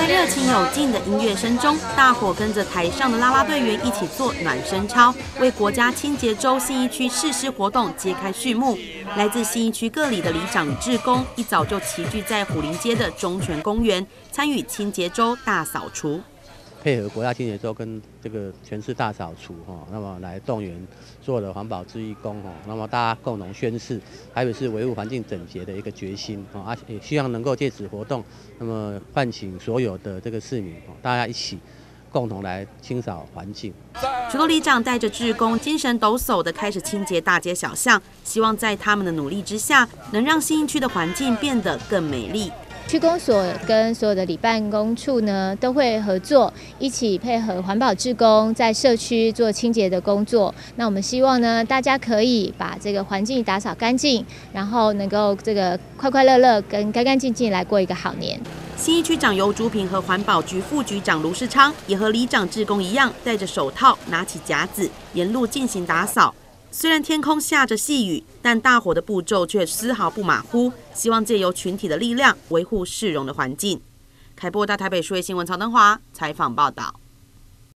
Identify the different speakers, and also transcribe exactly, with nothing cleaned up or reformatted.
Speaker 1: 在热情有劲的音乐声中，大伙跟着台上的啦啦队员一起做暖身操，为国家清洁周信义区誓师活动揭开序幕。来自信义区各里的里长志工一早就齐聚在虎林街的中泉公园，参与清洁周大扫除。
Speaker 2: 配合国家清洁周跟这个全市大扫除哈，那么来动员所有的环保志义工哈，那么大家共同宣示台北市维护环境整洁的一个决心啊，也希望能够借此活动，那么唤醒所有的这个市民，大家一起共同来清扫环境。
Speaker 1: 许多里长带着志工，精神抖擞地开始清洁大街小巷，希望在他们的努力之下，能让信义区的环境变得更美丽。
Speaker 3: 区公所跟所有的里办公处呢，都会合作，一起配合环保志工，在社区做清洁的工作。那我们希望呢，大家可以把这个环境打扫干净，然后能够这个快快乐乐跟干干净净来过一个好年。
Speaker 1: 信义区长游竹平和环保局副局长卢世昌也和里长志工一样，戴着手套，拿起夹子，沿路进行打扫。虽然天空下着细雨，但大伙的步骤却丝毫不马虎，希望借由群体的力量维护市容的环境。开播到台北数位新闻曹登华采访报道。